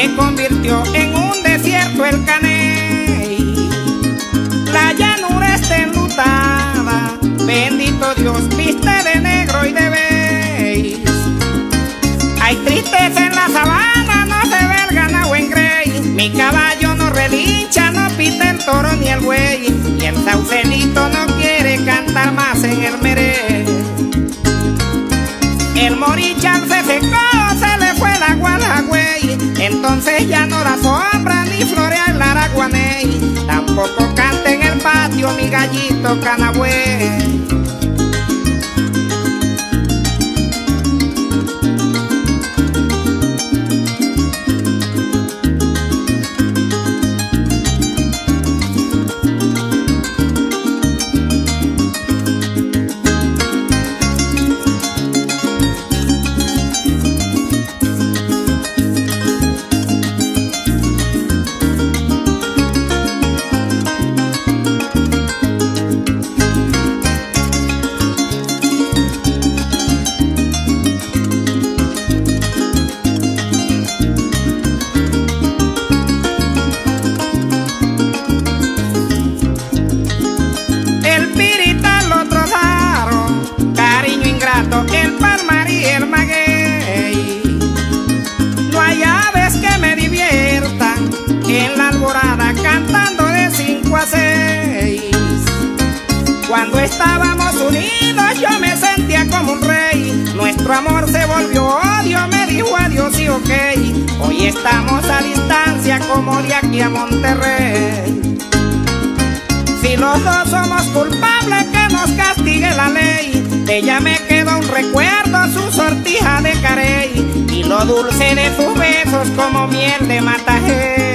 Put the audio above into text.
se convirtió en un desierto el Caney. La llanura está enlutada, bendito Dios, viste de negro y de beige. Hay tristeza en la sabana, no se ve el ganado en grey. Mi caballo no relincha, no pita el toro ni el buey, y el saucelito no quiere cantar más en el meré. El morichal se secó, se le fue el agua al agüey, entonces ya no da sombra ni florea el araguaney. Tampoco canta en el patio mi gallito canagüey. El palmar y el maguey. No hay aves que me diviertan en la alborada cantando de 5 a 6. Cuando estábamos unidos yo me sentía como un rey. Nuestro amor se volvió odio, me dijo adiós y ok. Hoy estamos a distancia como de aquí a Monterrey. Si los dos somos culpables, que nos castigue la ley. De ella me quedó un recuerdo, su sortija de carey, y lo dulce de sus besos como miel de matajé.